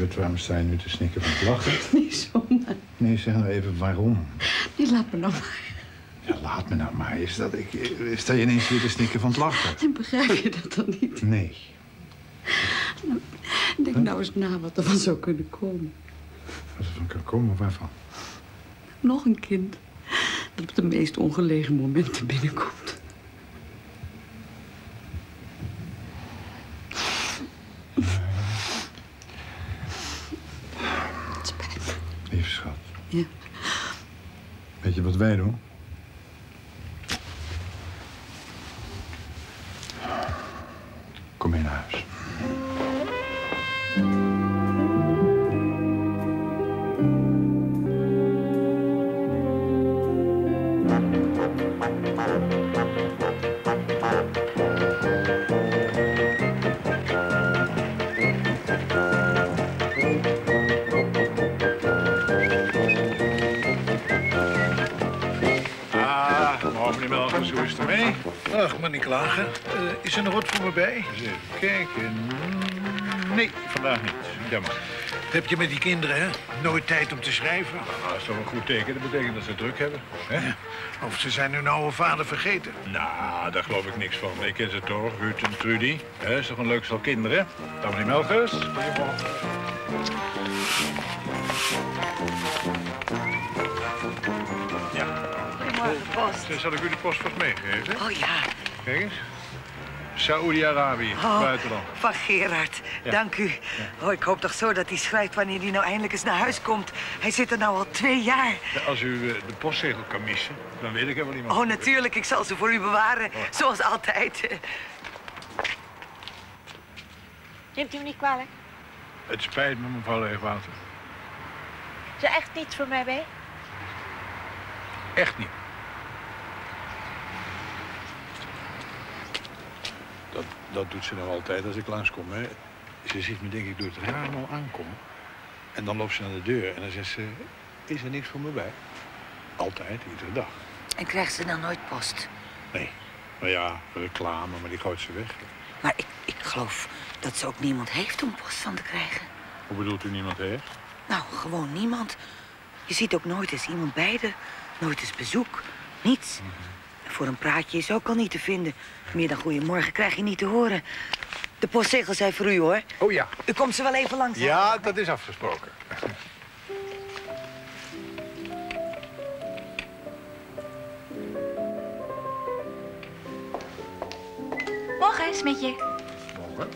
Lieverd, waarom sta je nu te snikken van het lachen? Nee, zomaar. Nee, zeg nou even waarom. Nee, laat me nou maar. Ja, laat me nou maar. Sta je ineens weer te snikken van het lachen? En begrijp je dat dan niet? Nee. Nou, denk nou eens na wat er van zou kunnen komen. Wat er van kan komen, waarvan? Nog een kind dat op de meest ongelegen momenten binnenkomt. Het spijt me. Lieve schat. Ja. Weet je wat wij doen? Kom mee naar huis. Zo is het ermee. Ach, maar niet klagen. Is er nog wat voor me bij? Eens even kijken. Nee, vandaag niet. Jammer. Dat heb je met die kinderen, hè? Nooit tijd om te schrijven. Nou, dat is toch een goed teken. Dat betekent dat ze druk hebben. Hè? Ja. Of ze zijn hun oude vader vergeten. Nou, daar geloof ik niks van. Ik ken ze toch, Ruud en Trudy. Hè, is toch een leuk stel kinderen? Dan meneer Melkers. Goedemorgen. Ja. Goedemorgen, post. Zal ik u de post vast meegeven? Oh ja. Kijk eens. Saoedi-Arabië, buitenland. Van Gerard, Ja. dank u. Ja. Oh, ik hoop toch zo dat hij schrijft wanneer hij nou eindelijk eens naar huis komt. Hij zit er nou al 2 jaar. Ja, als u de postzegel kan missen, dan weet ik er wel iemand. Oh, natuurlijk. Ik zal ze voor u bewaren. Zoals altijd. Neemt u me niet kwalijk? Het spijt me, mevrouw Leegwater. Is er echt niets voor mij bij? Echt niet. Dat doet ze nou altijd als ik langskom, hè. Ze ziet me denk ik door het raam al aankomen. En dan loopt ze naar de deur en dan zegt ze... Is er niks voor me bij? Altijd, iedere dag. En krijgt ze dan nooit post? Nee. Nou ja, reclame, maar die gooit ze weg. Maar ik geloof dat ze ook niemand heeft om post van te krijgen. Hoe bedoelt u niemand heeft? Nou, gewoon niemand. Je ziet ook nooit eens iemand bij de. Nooit eens bezoek. Niets. En voor een praatje is ook al niet te vinden. Meer dan goeiemorgen krijg je niet te horen. De postzegels zijn voor u, hoor. Oh ja. U komt ze wel even langs. Ja, dat is afgesproken. Morgen, Smitje. Morgen.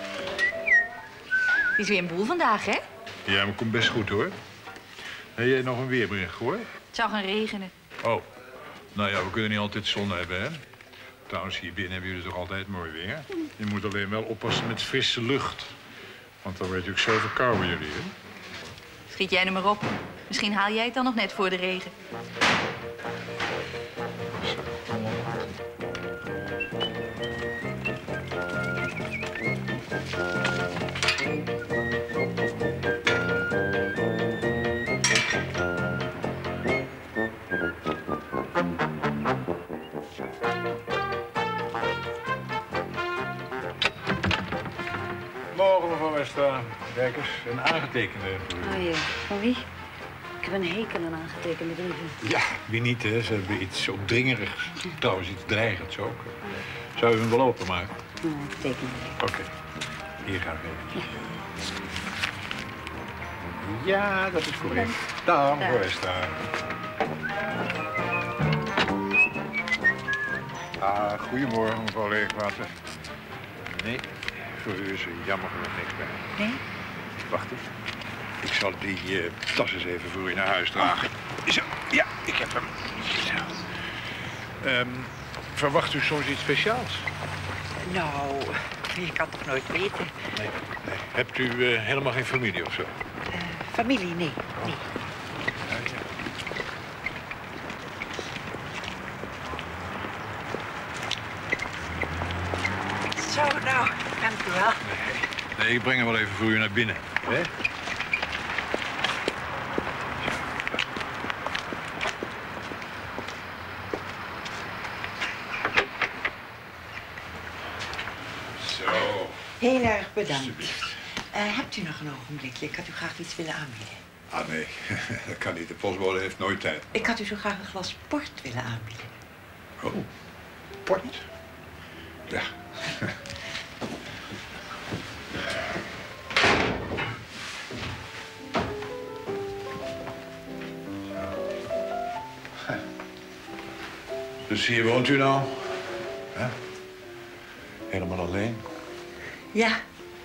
Het is weer een boel vandaag, hè? Ja, maar komt best goed, hoor. Heb jij nog een weerbericht gehoord? Het zou gaan regenen. Oh. Nou ja, we kunnen niet altijd zon hebben, hè? Trouwens, hier binnen hebben jullie toch altijd mooi weer? Je moet alleen wel oppassen met frisse lucht. Want dan word je ook zo verkouden, jullie, hè? Schiet jij er maar op. Misschien haal jij het dan nog net voor de regen. Morgen, mevrouw Westra. Kijk eens, een aangetekende. Oh ja, van wie? Ik heb een hekel aan aangetekende brieven. Ja, wie niet, hè? Ze hebben iets opdringerigs. Trouwens, iets dreigends ook. Zou u hem wel openmaken? Nou, ik teken het. Oké. Hier gaan we even. Ja, dat is correct. Dag, mevrouw Westra. Ah, goedemorgen, mevrouw Leegwater. Nee, voor u is er jammer genoeg niks bij. Nee? Wacht eens. Ik zal die tas eens even voor u naar huis dragen. Zo, ja, ik heb hem. Zo. Verwacht u soms iets speciaals? Nou, je kan toch nooit weten. Nee. Hebt u helemaal geen familie of zo? Familie, nee. Nee. Ja, ja. Zo, nou, dank u wel. Nee, ik breng hem wel even voor u naar binnen. Hè? Zo. Heel erg bedankt. Hebt u nog een ogenblikje? Ik had u graag iets willen aanbieden. Ah, nee. Dat kan niet. De postbode heeft nooit tijd. Ik had u zo graag een glas port willen aanbieden. Oh, port. Ja. Dus hier woont u nou? Ja? Helemaal alleen? Ja.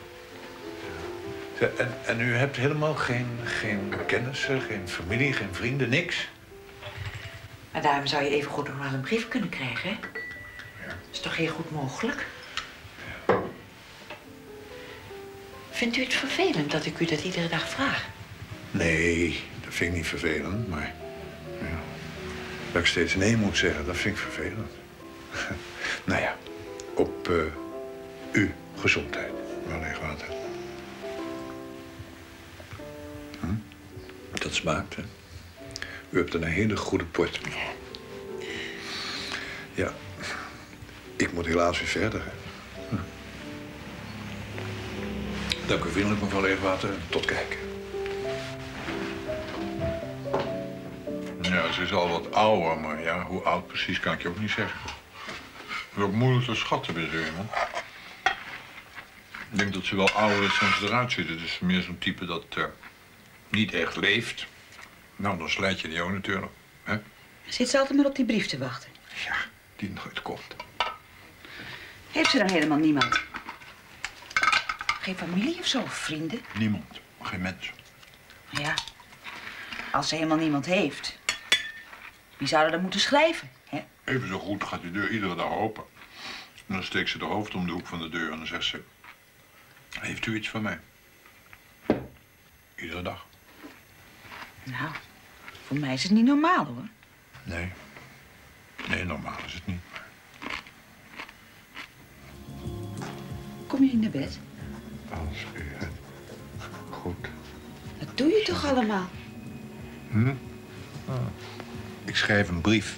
En u hebt helemaal geen kennissen, geen familie, geen vrienden, niks? Maar daarom zou je even goed nog wel een brief kunnen krijgen, hè? Ja. Dat is toch heel goed mogelijk? Ja. Vindt u het vervelend dat ik u dat iedere dag vraag? Nee, dat vind ik niet vervelend, maar... Ja, dat ik steeds nee moet zeggen, dat vind ik vervelend. Nou ja, op uw gezondheid, mevrouw Leegwater. Dat smaakt, hè? U hebt een hele goede port. Ja, ik moet helaas weer verder. Hè. Dank u vriendelijk, mevrouw Leegwater. Tot kijken. Ja, ze is al wat ouder, maar ja, hoe oud precies kan ik je ook niet zeggen. Het is ook moeilijk te schatten bij zo iemand. Ik denk dat ze wel ouder is dan ze eruit ziet. Het is meer zo'n type dat niet echt leeft. Nou, dan slijt je die ook natuurlijk. Hè? Zit ze altijd maar op die brief te wachten? Ja, die nooit komt. Heeft ze dan helemaal niemand? Geen familie of zo, of vrienden? Niemand, geen mens. Ja, als ze helemaal niemand heeft, wie zou er dan moeten schrijven, hè? Even zo goed gaat die deur iedere dag open. En dan steekt ze de hoofd om de hoek van de deur en dan zegt ze... Heeft u iets van mij? Iedere dag. Nou, voor mij is het niet normaal, hoor. Nee. Nee, normaal is het niet. Kom je naar bed? Als u het goed... Dat doe je toch allemaal? Ik schrijf een brief.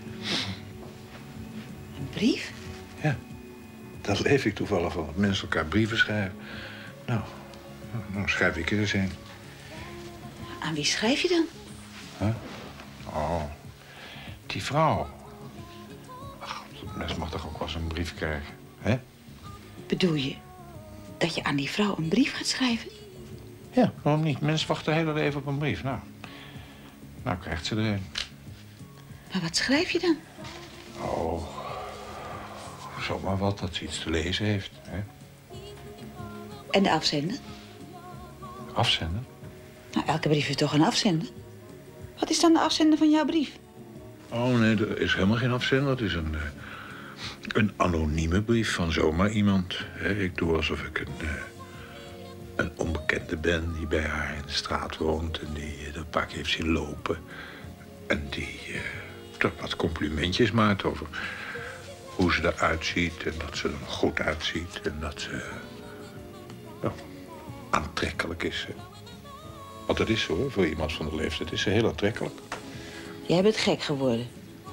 Een brief? Ja. Daar leef ik toevallig van. Dat mensen elkaar brieven schrijven. Nou, dan schrijf ik er eens een. Aan wie schrijf je dan? Huh? Oh, die vrouw. Ach, dat mens mag toch ook wel eens een brief krijgen, hè? Bedoel je dat je aan die vrouw een brief gaat schrijven? Ja, waarom niet? Mensen wachten heel leven op een brief. Nou krijgt ze er een. Maar wat schrijf je dan? Oh, zomaar wat dat ze iets te lezen heeft, hè? En de afzender? Afzenden? Nou, elke brief heeft toch een afzender? Wat is dan de afzender van jouw brief? Oh nee, er is helemaal geen afzender. Het is een anonieme brief van zomaar iemand. Ik doe alsof ik een onbekende ben die bij haar in de straat woont... en die dat paar keer heeft zien lopen. En die toch wat complimentjes maakt over hoe ze eruit ziet... en dat ze er goed uitziet en dat ze aantrekkelijk is. Want dat is zo, hoor. Voor iemand van de leeftijd is ze heel aantrekkelijk. Jij bent gek geworden.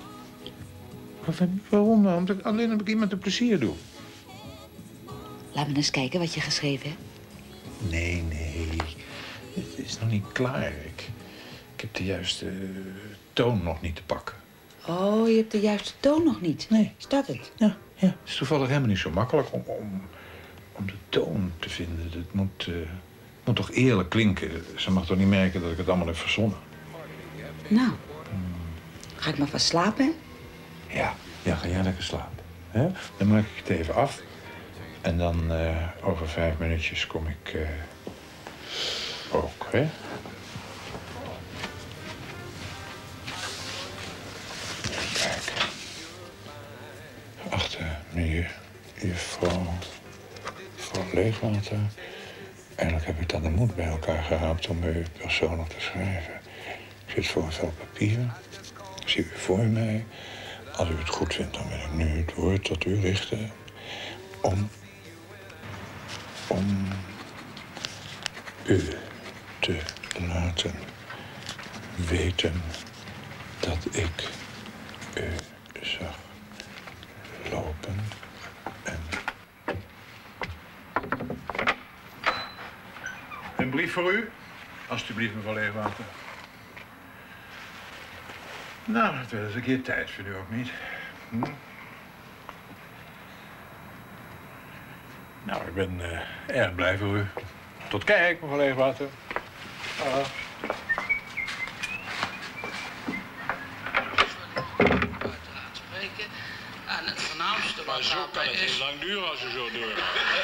Waarom dan? Alleen omdat ik iemand een plezier doe. Laat me eens kijken wat je geschreven hebt. Nee. Het is nog niet klaar. Ik heb de juiste toon nog niet te pakken. Oh, je hebt de juiste toon nog niet. Nee. Is dat het? Ja. Het is toevallig helemaal niet zo makkelijk om de toon te vinden. Het moet toch eerlijk klinken. Ze mag toch niet merken dat ik het allemaal heb verzonnen. Nou, ga ik maar vast slapen? Ja, ga jij lekker slapen. Hè? Dan maak ik het even af. En dan over 5 minuutjes kom ik ook, hè? Kijk. Achter nu juffrouw Leegwater. Eigenlijk heb ik dan de moed bij elkaar geraapt om u persoonlijk te schrijven. Ik zit voor een vel papier. Ik zie u voor mij. Als u het goed vindt, dan wil ik nu het woord tot u richten. Om u te laten weten dat ik u zag lopen en brief voor u. Alsjeblieft, mevrouw Leegwater. Nou, het werd eens een keer tijd, vindt u ook niet? Hm? Nou, ik ben erg blij voor u. Tot kijk, mevrouw Leegwater. Aan het voornaamste Maar zo kan het heel lang duren als u zo door.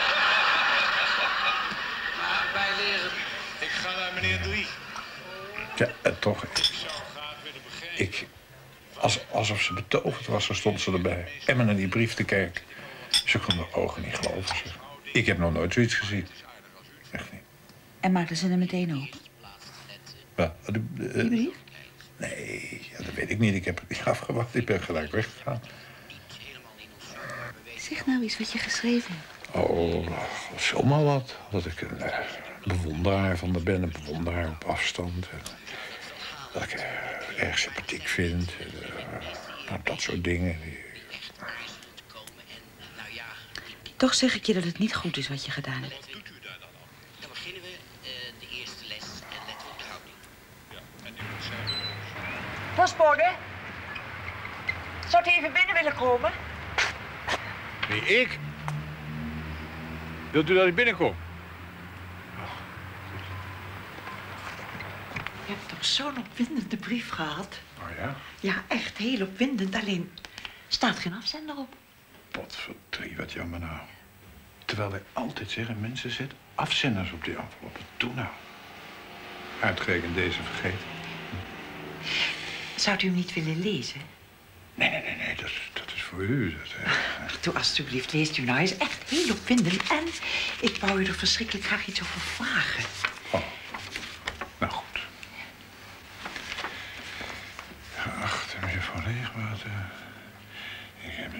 Maar wij leren... Ik ga naar meneer Drie. Ja, toch. Ik zou graag willen begrijpen. Alsof ze betoverd was, zo stond ze erbij. En me naar die brief te kijken. Ze kon haar ogen niet geloven. Zeg. Ik heb nog nooit zoiets gezien. Echt niet. En maakten ze er meteen op? Ja, Die brief? Nee, ja, dat weet ik niet. Ik heb het niet afgewacht. Ik ben gelijk weggegaan. Zeg nou eens wat je geschreven hebt. Oh, zomaar wat. Dat ik een bewonderaar van de ben. Een bewonderaar op afstand. Dat ik erg sympathiek vind. Nou, dat soort dingen. Toch zeg ik je dat het niet goed is wat je gedaan hebt. Dan beginnen we de eerste les en letten we op de houding. Postbode? Zou u even binnen willen komen? Wie, ik? Wilt u dat ik binnenkom? Je hebt toch zo'n opwindende brief gehad? Oh ja? Ja, echt heel opwindend. Alleen staat geen afzender op. Potverdrie, wat jammer nou. Terwijl wij altijd zeggen, mensen zetten afzenders op die enveloppen. Doe nou. Uitgerekend deze vergeten. Zou u hem niet willen lezen? Nee, dat is voor u. Doe alstublieft, leest u nou. Hij is echt heel opwindend. En ik wou u er verschrikkelijk graag iets over vragen. Oh, nou goed. Geachte mevrouw Leegwater. Ik heb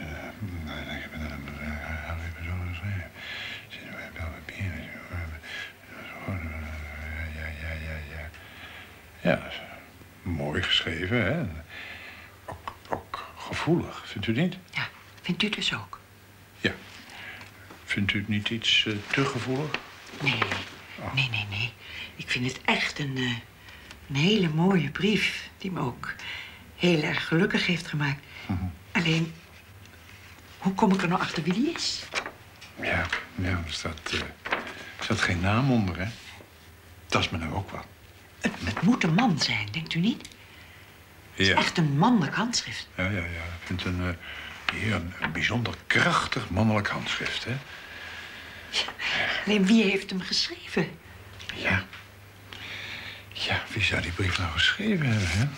Ja, mooi geschreven, hè? Ook gevoelig, vindt u niet? Ja, vindt u dus ook? Ja. Vindt u het niet iets te gevoelig? Nee. Oh. Nee. Ik vind het echt een hele mooie brief. Die me ook heel erg gelukkig heeft gemaakt. Alleen, hoe kom ik er nou achter wie die is? Ja, er staat geen naam onder, hè? Dat is me nou ook wat. Het moet een man zijn, denkt u niet? Het is echt een mannelijk handschrift. Ja. Ik vind een bijzonder krachtig mannelijk handschrift, hè? Alleen, wie heeft hem geschreven? Ja, wie zou die brief nou geschreven hebben, hè?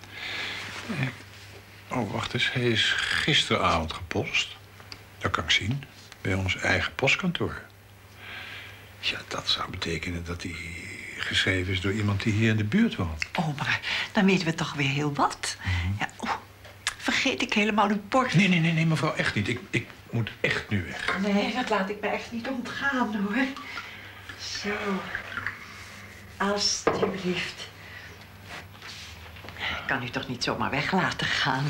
Oh, wacht eens. Hij is gisteravond gepost. Dat kan ik zien. Bij ons eigen postkantoor. Ja, dat zou betekenen dat hij geschreven is door iemand die hier in de buurt woont. Oh, maar dan weten we toch weer heel wat. Ja, vergeet ik helemaal uw borst. Nee, mevrouw, echt niet. Ik moet echt nu weg. Nee, dat laat ik me echt niet ontgaan, hoor. Zo. Alsjeblieft. Ik kan u toch niet zomaar weg laten gaan.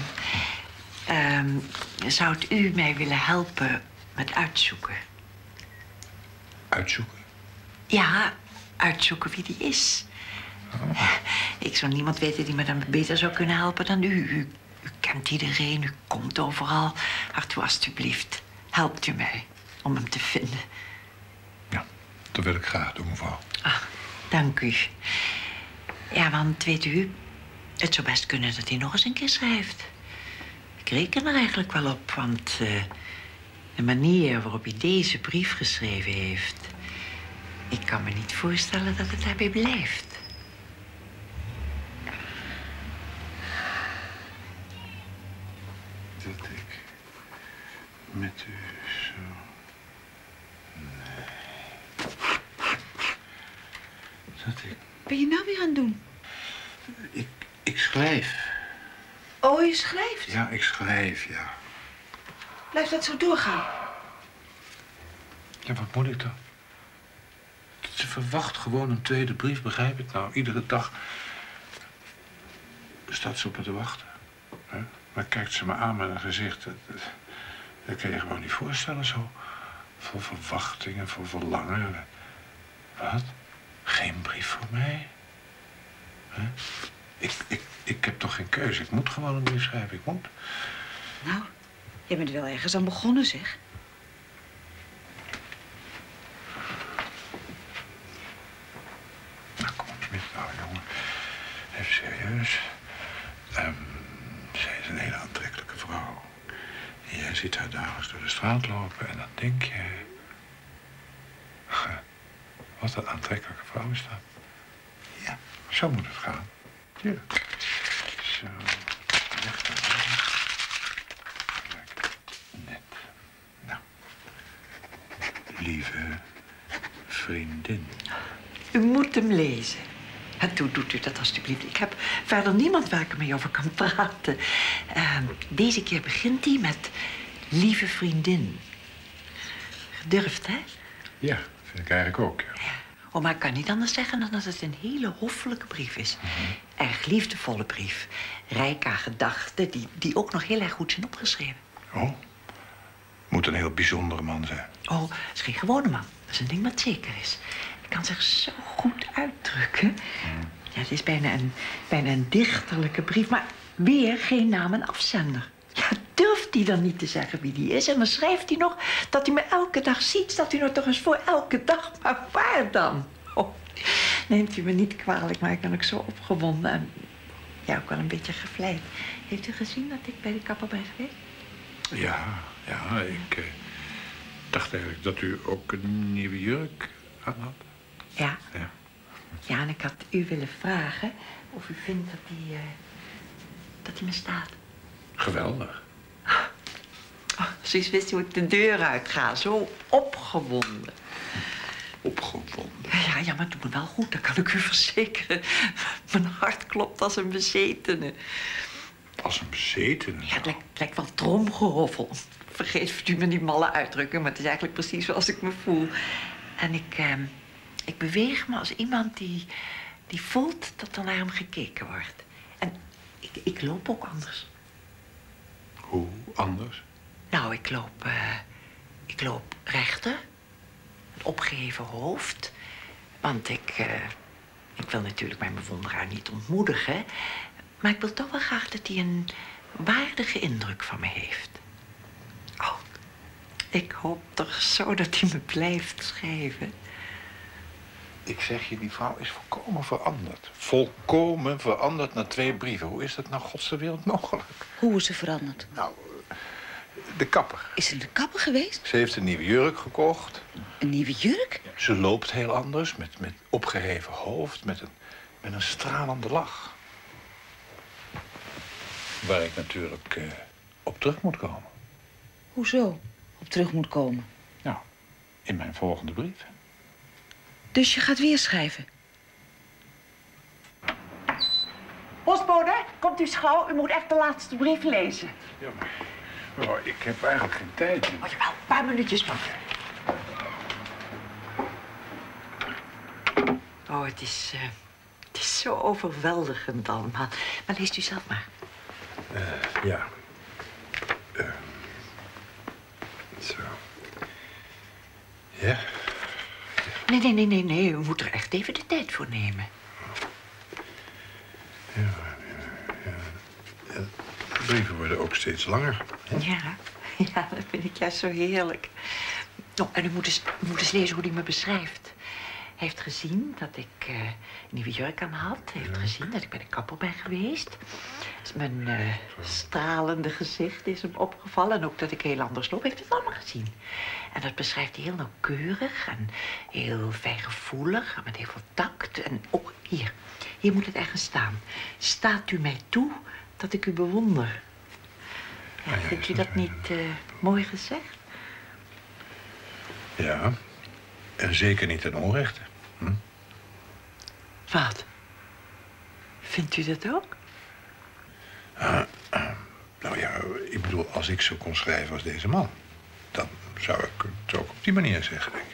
Zou u mij willen helpen met uitzoeken? Uitzoeken? Ja, uitzoeken wie die is. Ik zou niemand weten die me dan beter zou kunnen helpen dan u. U kent iedereen, u komt overal. Ach, doe alstublieft. Helpt u mij om hem te vinden. Ja, dat wil ik graag doen, mevrouw. Ach, dank u. Ja, want weet u, het zou best kunnen dat hij nog eens een keer schrijft. Ik reken er eigenlijk wel op, want de manier waarop hij deze brief geschreven heeft... ik kan me niet voorstellen dat het daarbij blijft. Dat ik met u zo... Nee. Dat ik... Ben je nou weer aan het doen? Ik schrijf. Oh, je schrijft? Ja, ik schrijf, ja. Blijf dat zo doorgaan. Ja, wat moet ik dan? Ze verwacht gewoon een tweede brief, begrijp ik nou? Iedere dag staat ze op me te wachten. Hè? Maar kijkt ze me aan met een gezicht... Dat kan je gewoon niet voorstellen, zo. Vol verwachtingen, vol verlangen. Wat? Geen brief voor mij? Huh? Ik heb toch geen keuze? Ik moet gewoon een brief schrijven. Ik moet. Nou, je bent wel ergens aan begonnen, zeg. Nou, kom op, Smit. Nou, jongen. Even serieus. Zij is een hele aantrekkelijke vrouw. En jij ziet haar dagelijks door de straat lopen en dan denk je... Wat een aantrekkelijke vrouw is dat. Ja, zo moet het gaan. Ja. Zo. Weg daar. Kijk, net. Nou. Lieve vriendin. U moet hem lezen. En toe doet u dat alstublieft. Ik heb verder niemand waar ik ermee over kan praten. Deze keer begint hij met lieve vriendin. Gedurfd, hè? Ja, vind ik eigenlijk ook, ja. Oh, maar ik kan niet anders zeggen dan dat het een hele hoffelijke brief is. Erg liefdevolle brief. Rijk aan gedachten die ook nog heel erg goed zijn opgeschreven. Oh, moet een heel bijzondere man zijn. Oh, het is geen gewone man. Dat is een ding wat zeker is. Hij kan zich zo goed uitdrukken. Ja, het is bijna een dichterlijke brief, maar weer geen naam en afzender. Ja, durft hij dan niet te zeggen wie die is? En dan schrijft hij nog dat hij me elke dag ziet. Staat hij nou toch eens voor elke dag? Maar waar dan? Oh, neemt u me niet kwalijk, maar ik ben ook zo opgewonden. En ja, ook wel een beetje gevleid. Heeft u gezien dat ik bij de kapper ben geweest? Ja, ik dacht eigenlijk dat u ook een nieuwe jurk aan had. Ja. Ja, en ik had u willen vragen of u vindt dat hij me staat. Geweldig. Oh, precies wist hoe ik de deur uit ga. Zo opgewonden. Opgewonden? Ja, maar het doet me wel goed. Dat kan ik u verzekeren. Mijn hart klopt als een bezetene. Als een bezetene? Ja, het lijkt wel tromgeroffel. Vergeet u me die malle uitdrukking, maar het is eigenlijk precies zoals ik me voel. En ik beweeg me als iemand die voelt dat er naar hem gekeken wordt. En ik loop ook anders. Hoe anders? Nou, ik loop rechter. Een opgeheven hoofd. Want ik wil natuurlijk mijn bewonderaar niet ontmoedigen. Maar ik wil toch wel graag dat hij een waardige indruk van me heeft. Oh, ik hoop toch zo dat hij me blijft schrijven. Ik zeg je, die vrouw is volkomen veranderd. Volkomen veranderd na 2 brieven. Hoe is dat nou godswereld mogelijk? Hoe is ze veranderd? Nou, de kapper. Is ze de kapper geweest? Ze heeft een nieuwe jurk gekocht. Een nieuwe jurk? Ze loopt heel anders, met opgeheven hoofd, met een stralende lach. Waar ik natuurlijk op terug moet komen. Hoezo op terug moet komen? Nou, in mijn volgende brief. Dus je gaat weer schrijven? Postbode, komt u gauw. U moet echt de laatste brief lezen. Ja, maar ik heb eigenlijk geen tijd. Oh, jawel, een paar minuutjes nog. Oh, het is zo overweldigend allemaal. Maar leest u zelf maar. Ja. Zo. Ja? Nee. U moet er echt even de tijd voor nemen. Ja. De brieven worden ook steeds langer. Hè? Ja, dat vind ik juist zo heerlijk. Oh, en u moet eens lezen hoe hij me beschrijft. Hij heeft gezien dat ik een nieuwe jurk aan had. Hij heeft gezien dat ik bij de kapper ben geweest. Mijn stralende gezicht is hem opgevallen. En ook dat ik heel anders loop. Hij heeft het allemaal gezien. En dat beschrijft hij heel nauwkeurig en heel fijngevoelig. Met heel veel tact. En ook hier moet het ergens staan. Staat u mij toe dat ik u bewonder? Ja, vindt u dat niet mooi gezegd? Ja. En zeker niet ten onrechte. Wat? Vindt u dat ook? Nou ja, ik bedoel, als ik zo kon schrijven als deze man... dan zou ik het ook op die manier zeggen, denk ik.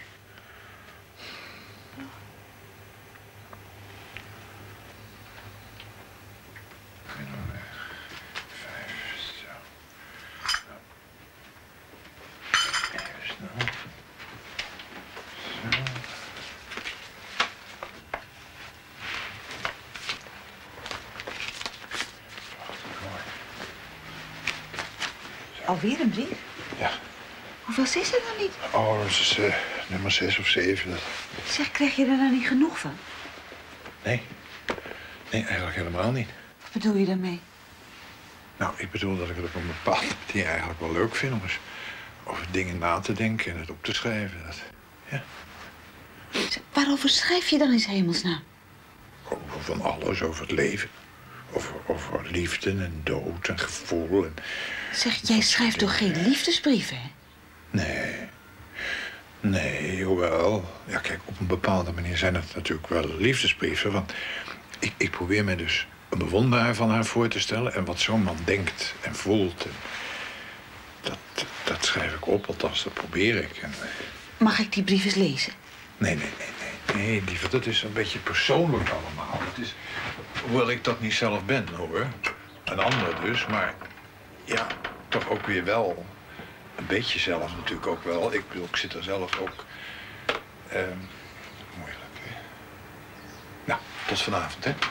Alweer een brief? Ja. Hoeveel is er dan niet? Oh, dat is nummer 6 of 7. Zeg, krijg je er dan niet genoeg van? Nee. Nee, eigenlijk helemaal niet. Wat bedoel je daarmee? Nou, ik bedoel dat ik het op een bepaalde manier eigenlijk wel leuk vind om eens over dingen na te denken en het op te schrijven. Ja. Zeg, waarover schrijf je dan in 's hemelsnaam? Over van alles, over het leven. Over liefde en dood en gevoel. Zeg, jij schrijft toch geen liefdesbrieven, hè? Nee. Nee, hoewel. Ja, kijk, op een bepaalde manier zijn het natuurlijk wel liefdesbrieven. Want ik probeer me dus een bewonderaar van haar voor te stellen. En wat zo'n man denkt en voelt. En dat schrijf ik op, althans dat probeer ik. En... Mag ik die brief eens lezen? Nee, lieverd, dat is een beetje persoonlijk allemaal. Het is, hoewel ik dat niet zelf ben, hoor. Een ander dus, maar ja, toch ook weer wel. Een beetje zelf natuurlijk ook wel. Ik bedoel, ik zit er zelf ook... moeilijk, hè? Nou, tot vanavond, hè?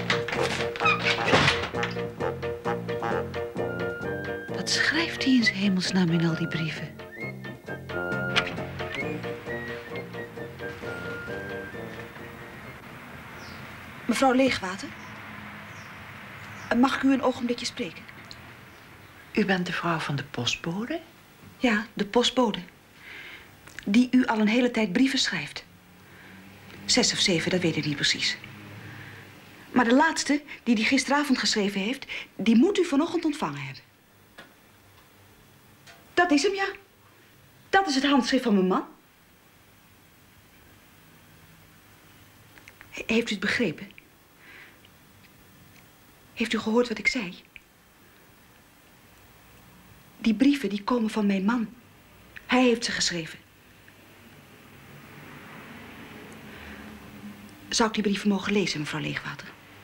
Wat schrijft hij in 's hemelsnaam in al die brieven? Mevrouw Leegwater? Mag ik u een ogenblikje spreken? U bent de vrouw van de postbode? Ja, de postbode. Die u al een hele tijd brieven schrijft. 6 of 7, dat weet ik niet precies. Maar de laatste, die hij gisteravond geschreven heeft... die moet u vanochtend ontvangen hebben. Dat is hem, ja. Dat is het handschrift van mijn man. Heeft u het begrepen? Heeft u gehoord wat ik zei? Die brieven, die komen van mijn man. Hij heeft ze geschreven. Zou ik die brieven mogen lezen, mevrouw Leegwater?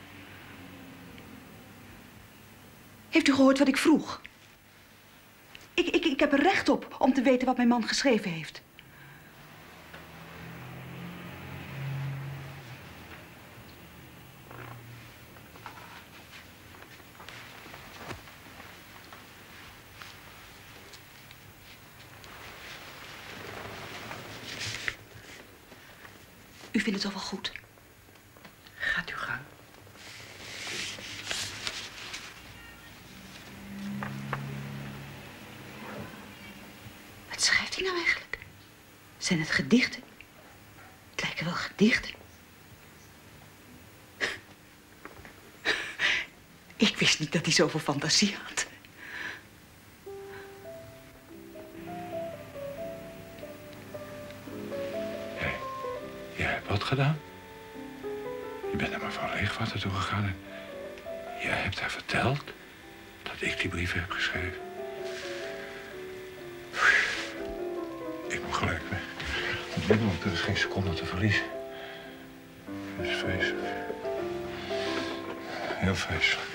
Heeft u gehoord wat ik vroeg? Ik heb er recht op om te weten wat mijn man geschreven heeft. U vindt het toch wel goed? Gaat uw gang. Wat schrijft hij nou eigenlijk? Zijn het gedichten? Het lijken wel gedichten. Ik wist niet dat hij zoveel fantasie had. Jij hebt wat gedaan? Je bent naar mevrouw Leegwater toe gegaan en jij hebt haar verteld dat ik die brieven heb geschreven. Ik moet gelijk weg. Onmiddellijk, er is geen seconde te verliezen. Het is vreselijk. Heel vreselijk.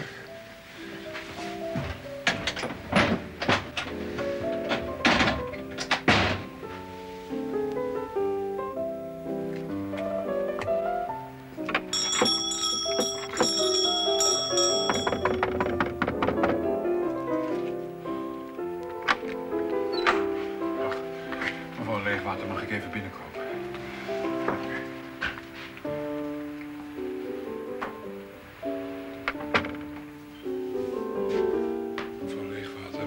Mevrouw Leegwater, mag ik even binnenkomen? Mevrouw Leegwater,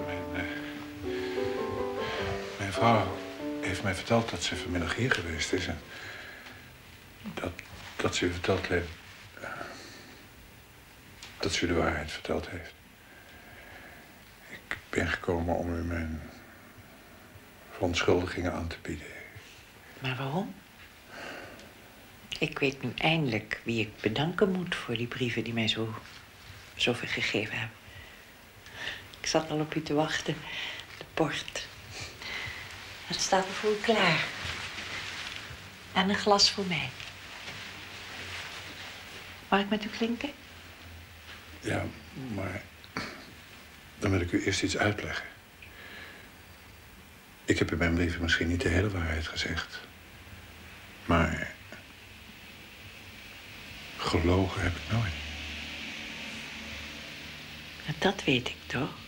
mijn vrouw heeft mij verteld dat ze vanmiddag hier geweest is. En dat ze u verteld heeft... dat ze u de waarheid verteld heeft. Ik ben gekomen om u mijn verontschuldigingen aan te bieden. Maar waarom? Ik weet nu eindelijk wie ik bedanken moet voor die brieven die mij zoveel gegeven hebben. Ik zat al op u te wachten. De port. Het staat er voor u klaar. En een glas voor mij. Mag ik met u klinken? Ja, maar dan wil ik u eerst iets uitleggen. Ik heb in mijn brieven misschien niet de hele waarheid gezegd. Maar gelogen heb ik nooit. Dat weet ik toch?